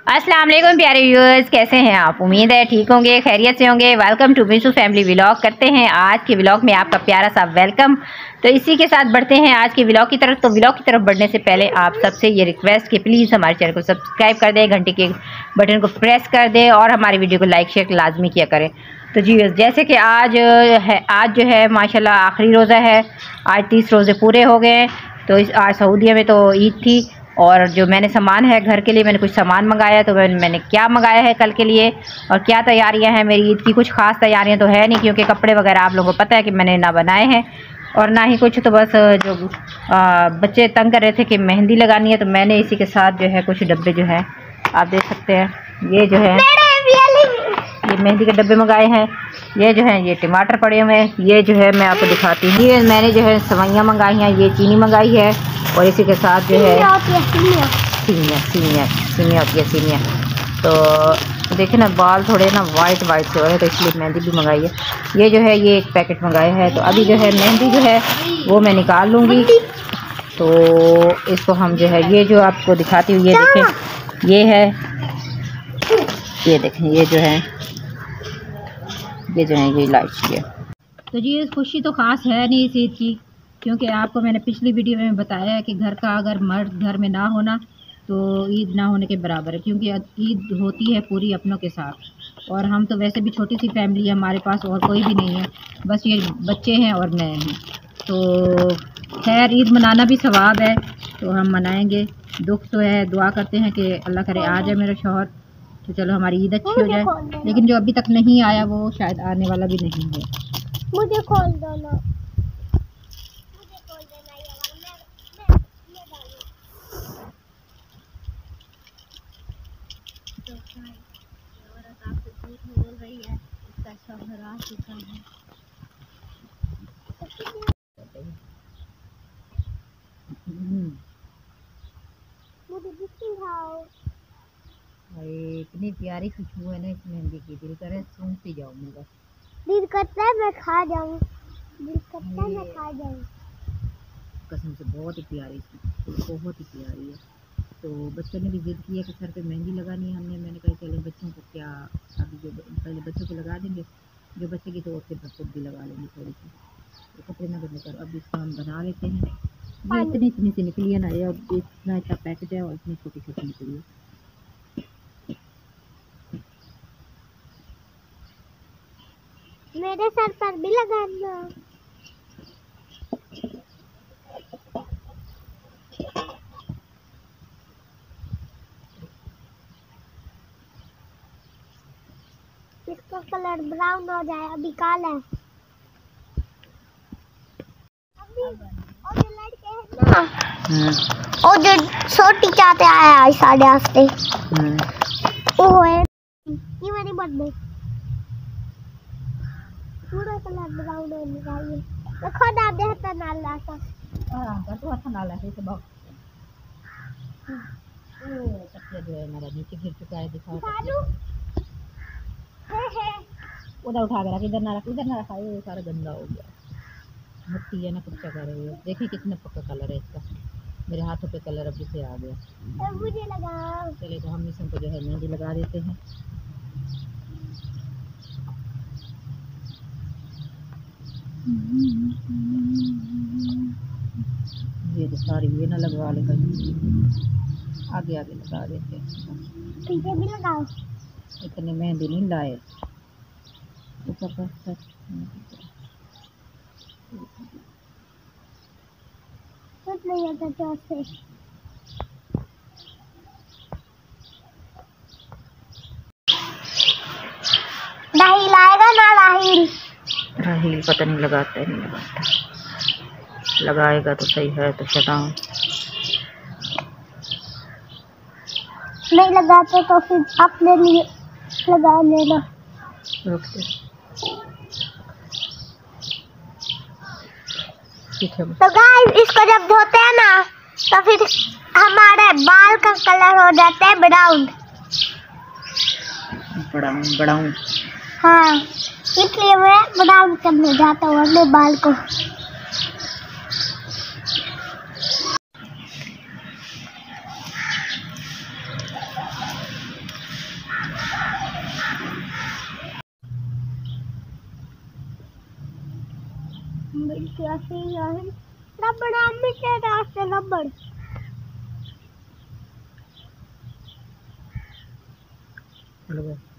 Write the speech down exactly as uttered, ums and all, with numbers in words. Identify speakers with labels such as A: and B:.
A: अस्सलाम वालेकुम प्यारे व्यूअर्स, कैसे हैं आप? उम्मीद है ठीक होंगे, खैरियत से होंगे। Welcome to Meeshu family vlog. करते हैं आज के व्लॉग में आपका प्यारा सा वेलकम। तो इसी के साथ बढ़ते हैं आज के व्लॉग की तरफ। तो व्लॉग की तरफ बढ़ने से पहले आप सबसे ये रिक्वेस्ट कि प्लीज़ हमारे चैनल को सब्सक्राइब कर दें, घंटे के बटन को प्रेस कर दें और हमारी वीडियो को लाइक शेयर लाजमी किया करें। तो जी जैसे कि आज है आज जो है माशाल्लाह आखिरी रोज़ा है। आज तीस रोज़े पूरे हो गए। तो इस आज सऊदीया में तो ईद थी और जो मैंने सामान है घर के लिए, मैंने कुछ सामान मंगाया। तो मैंने मैंने क्या मंगाया है कल के लिए और क्या तैयारियां हैं मेरी ईद की। कुछ ख़ास तैयारियां तो है नहीं, क्योंकि कपड़े वगैरह आप लोगों को पता है कि मैंने ना बनाए हैं और ना ही कुछ। तो बस जो आ, बच्चे तंग कर रहे थे कि मेहंदी लगानी है, तो मैंने इसी के साथ जो है कुछ डब्बे जो है आप देख सकते हैं। ये जो है ये मेहंदी के डब्बे मंगाए हैं। ये जो है ये टमाटर पड़े हुए हैं। ये जो है मैं आपको दिखाती हूँ। ये मैंने जो है सवैयाँ मंगाई हैं। ये चीनी मंगाई है और इसी के साथ जो है सीनिया सीनिया सीनिया होती है सीनिया। तो देखे ना बाल थोड़े ना वाइट वाइट से हो रहे, तो इसलिए मेहंदी भी मंगाई है। ये जो है ये एक पैकेट मंगाया है। तो अभी जो है मेहंदी जो है वो मैं निकाल लूँगी। तो इसको हम जो है ये जो आपको दिखाती हूँ, ये देखें ये है, ये देखें ये जो है ये जो है ये इलायची है। तो जी खुशी तो ख़ास है नहीं इस ईद की, क्योंकि आपको मैंने पिछली वीडियो में बताया है कि घर का अगर मर्द घर में ना होना तो ईद ना होने के बराबर है, क्योंकि ईद होती है पूरी अपनों के साथ। और हम तो वैसे भी छोटी सी फैमिली है, हमारे पास और कोई भी नहीं है, बस ये बच्चे हैं और मैं हूँ। तो खैर ईद मनाना भी सवाब है, तो हम मनाएंगे। दुख तो है, दुआ करते हैं कि अल्लाह करे आ जाए मेरा शौहर, तो चलो हमारी ईद अच्छी हो जाए। लेकिन जो अभी तक नहीं आया वो शायद आने वाला भी नहीं है।
B: मुझे खोल दो ना, मुझे खोल देना ये वाला। मैं मैं ये डालूं। तो भाई ये औरत आपसे झूठ बोल रही है, इसका शौहर आ चुका है। मुझे दिखाओ।
A: अरे इतनी प्यारी खुशबू है ना इस मेहंदी की, दिल करे सूंघती जाऊँ मेरा।
B: दिल करता है मैं खा जाऊं, दिल करता है मैं खा जाऊं।
A: कसम से बहुत ही प्यारी, बहुत ही प्यारी है। तो बच्चों ने भी जिद की है कि सर पे मेहंदी लगानी है हमने। मैंने कहा चलो बच्चों को क्या, अभी जो पहले बच्चों को लगा देंगे, जो बच्चे की तो फिर खुद भी लगा लेंगे थोड़ी सी। तो कपड़े ना बदले करो, अब इसको हम बना लेते हैं। ये इतनी इतनी सी निकली है ना, ये अब इतना इतना पैकेट है और इतनी छोटी छोटी निकली है।
B: मेरे सर पर भी लगाना। इसका कलर ब्राउन हो जाए, अभी काला है। अभी और जो लड़के हैं ना, और जो छोटी चाहते आया है साढ़े आस्ते, वो है ये मेरी बर्थडे। पूरा कलर ब्राउन होने चाहिए। मैं खुद आप देखता ना लाता।
A: आराम कर, तो अच्छा ना लगे से बहुत ओ तकिया जो है हमारा नीचे गिर चुका है। दिखाओ उधर उठा के रख, इधर ना रख, इधर ना रखा, ये सारा गंदा हो गया। मिट्टी है ना, कुछ कर रही है। देखिए कितना पक्का कलर है इसका, मेरे हाथों पे कलर अब से आ गया।
B: मुझे लगा
A: चले तो हम इसको जो है मेहंदी लगा देते हैं। ये तो सारी ये ना लगवा ले, आगे आगे लगा देते हैं।
B: पीछे भी लगाओ।
A: इतने मेहंदी नहीं लाए ऊपर पर।
B: कुछ नहीं होता चोट से। राहील आएगा ना, राहील
A: राहील पता नहीं लगाता है नहीं लगाता, लगाएगा तो सही है। तो चलाओ,
B: नहीं लगाते तो फिर अपने लिए लगा लेना।
A: रुक दे।
B: तो गाइस इसको जब धोते हैं ना, तो फिर हमारे बाल का कलर हो जाता है ब्राउन
A: ब्राउन ब्राउन।
B: हाँ, इसलिए मैं ब्राउन करने जाता हूँ अपने बाल को। कैसे यार रबड़ आमी के रास्ते रबड़
A: हेलो